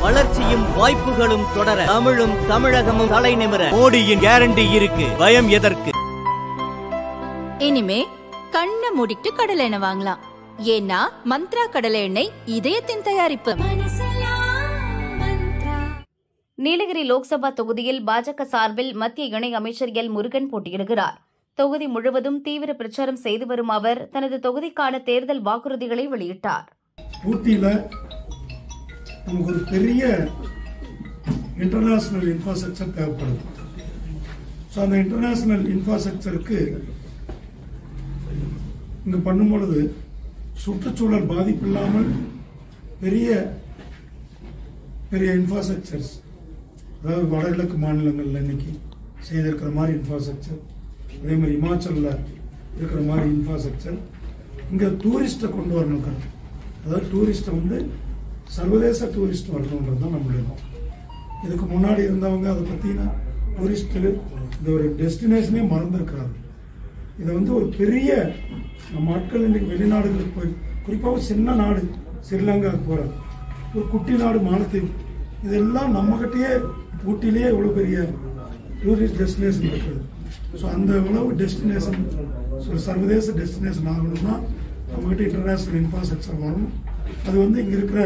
வளர்ச்சியும் வாய்ப்புகளும் தொடர தமிழும் தமிழகமும் தலை நிமிர மோடியின் கேரண்டி இருக்கு. பயம் எதற்கு? இனிமே கண்ணை மூடிட்டு கடலை எண்ணெய் வாங்கலாம். ஏன்னா மந்த்ரா கடலை எண்ணெய் இதயத்தின் தயாரிப்பு. நீலகிரி லோக்சபா தொகுதியில் பாஜக சார்பில் மத்திய இணை அமைச்சர் எல் முருகன் போட்டியிடுகிறார். தொகுதி முழுவதும் தீவிர பிரச்சாரம் செய்து வரும் அவர் தனது தொகுதிக்கான தேர்தல் வாக்குறுதிகளை வெளியிட்டார். ஊட்டியில் நமக்கு ஒரு பெரிய இன்டர்நேஷனல் இன்ஃப்ராஸ்ட்ரக்சர் தேவைப்படுது. ஸோ அந்த இன்டர்நேஷனல் இன்ஃப்ராஸ்ட்ரக்சருக்கு இங்கே பண்ணும்பொழுது சுற்றுச்சூழல் பாதிப்பு இல்லாமல் பெரிய பெரிய இன்ஃப்ராஸ்ட்ரக்சர்ஸ், அதாவது வடகிழக்கு மாநிலங்களில் இன்னைக்கு செய்திருக்கிற மாதிரி இன்ஃப்ராஸ்ட்ரக்சர், அதே மாதிரி இமாச்சலில் இருக்கிற மாதிரி இன்ஃப்ராஸ்ட்ரக்சர் இங்கே டூரிஸ்ட்டை கொண்டு வரணும். அதாவது டூரிஸ்ட்டை வந்து சர்வதேச டூரிஸ்ட் வரணுன்றது தான் நம்மளுடைய நோக்கம். இதுக்கு முன்னாடி இருந்தவங்க அதை பற்றின டூரிஸ்ட்டு இந்த ஒரு டெஸ்டினேஷனே மறந்துருக்கிறாங்க. இதை வந்து ஒரு பெரிய நம்ம ஆட்கள் இன்றைக்கு வெளிநாடுகளுக்கு போய், குறிப்பாக சின்ன நாடு ஸ்ரீலங்காவுக்கு போகிறாங்க, ஒரு குட்டி நாடு மாலத்தீவு, இதெல்லாம் நம்மகிட்டயே ஊட்டிலேயே இவ்வளோ பெரிய டூரிஸ்ட் டெஸ்டினேஷன் இருக்குது. ஸோ அந்த உணவு டெஸ்டினேஷன் சர்வதேச டெஸ்டினேஷன் ஆகணும்னா நம்மகிட்ட இன்டர்நேஷனல் இன்ஃப்ராஸ்ட்ரக்சர் வரணும். அது வந்து இங்கே இருக்கிற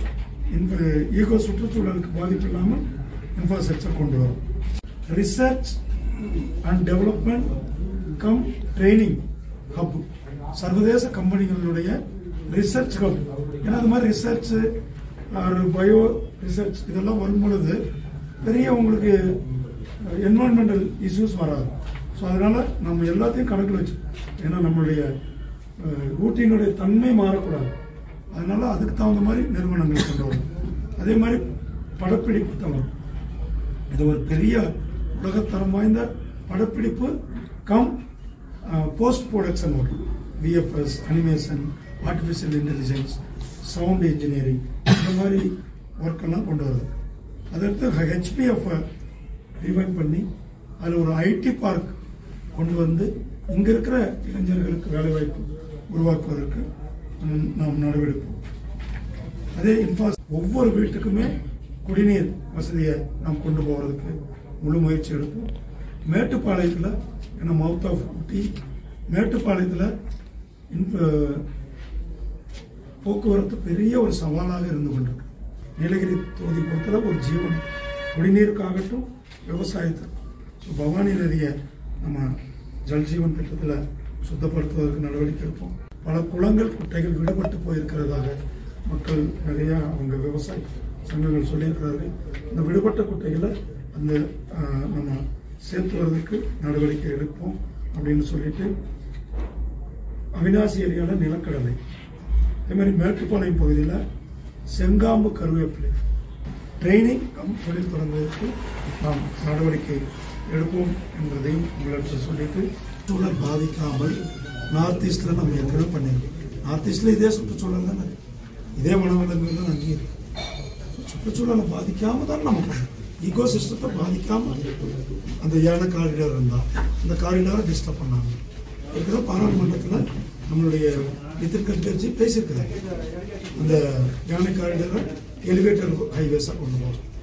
ஈகோ சுற்றுச்சூழலுக்கு பாதிப்பு இல்லாமல் இன்ஃப்ராஸ்ட்ரக்சர் கொண்டு வரும். Research and development cum training hub, சர்வதேச கம்பெனிகளுடைய ரிசர்ச் ஹப். ஏன்னா அது மாதிரி ரிசர்ச் பயோ ரிசர்ச் இதெல்லாம் வரும் பொழுது பெரிய உங்களுக்கு என்வரன்மெண்டல் இஷ்யூஸ் வராது. ஸோ அதனால நம்ம எல்லாத்தையும் கணக்கில் வச்சு, ஏன்னா நம்மளுடைய ஊட்டியினுடைய தன்மை மாறக்கூடாது, அதனால அதுக்கு தகுந்த மாதிரி நிறுவனங்கள் கொண்டு வரும். அதே மாதிரி படப்பிடிப்பு தளம், இது ஒரு பெரிய உலகத்தரம் வாய்ந்த படப்பிடிப்பு கம் போஸ்ட் ப்ரொடக்ஷன் வரும். VFX, animation, artificial intelligence, sound engineering, இந்த மாதிரி ஒர்க்கெல்லாம் கொண்டு வருது. அதற்கு ஹெச்பிஎஃப் ரிவைவ் பண்ணி அதில் ஒரு ஐடி பார்க் கொண்டு வந்து இங்கே இருக்கிற இளைஞர்களுக்கு வேலைவாய்ப்பு உருவாக்குவதற்கு நாம் நடவடிப்போம். அதே ஒவ்வொரு வீட்டுக்குமே குடிநீர் வசதியை நாம் கொண்டு போகிறதுக்கு முழு முயற்சி எடுப்போம். மேட்டுப்பாளையத்தில், ஏன்னா மவுத் ஆஃப் ஊட்டி, மேட்டுப்பாளையத்தில் போக்குவரத்து பெரிய ஒரு சவாலாக இருந்து கொண்டிருக்கு. நீலகிரி தொகுதி பொறுத்தளவு ஒரு ஜீவன், குடிநீருக்காகட்டும் விவசாயத்துக்கு. ஸோ பவானி நதியை நம்ம ஜல்ஜீவன் திட்டத்தில் சுத்தப்படுத்துவதற்கு நடவடிக்கை எடுப்போம். பல குளங்கள், குட்டைகள் விடுபட்டு போயிருக்கிறதாக மக்கள் நிறைய அவங்க விவசாய சங்கங்கள் சொல்லியிருக்கிறார்கள். இந்த விடுபட்ட குட்டைகளை அந்த நம்ம சேர்த்து வர்றதுக்கு நடவடிக்கை எடுப்போம் அப்படின்னு சொல்லிட்டு, அவினாசி ஏரியாவில் நிலக்கடலை, அதே மாதிரி மேட்டுப்பாளையம் பகுதியில் செங்காம்பு கருவேப்பிலை ட்ரைனிங் தொழில் தொடங்குவதற்கு நாம் நடவடிக்கை எடுப்போம் என்பதையும் உங்களிடத்தில் சொல்லிட்டு, சூழல் பாதிக்காமல் நார்த் ஈஸ்டில் நம்ம ஏற்கனவே பண்ணியிருக்கோம். நார்த் ஈஸ்டில் இதே சுற்றுச்சூழல் தானே, இதே வனவிலங்குகள் தான் அங்கேயும் இருக்கு. சுற்றுச்சூழலை பாதிக்காமல் தான் நம்ம பண்ணணும். ஈகோ சிஸ்டத்தை பாதிக்காமல் அந்த யானை காரிடார் இருந்தால் அந்த காரிடாரை டிஸ்டர்ப் பண்ணாங்க. இருக்கிற பாராளுமன்றத்தில் நம்மளுடைய நிதின் கட்கரி பேசியிருக்கிறாங்க, அந்த யானை காரிடாரை எலிவேட்டர் ஹைவேஸாக கொண்டு போகிறோம்.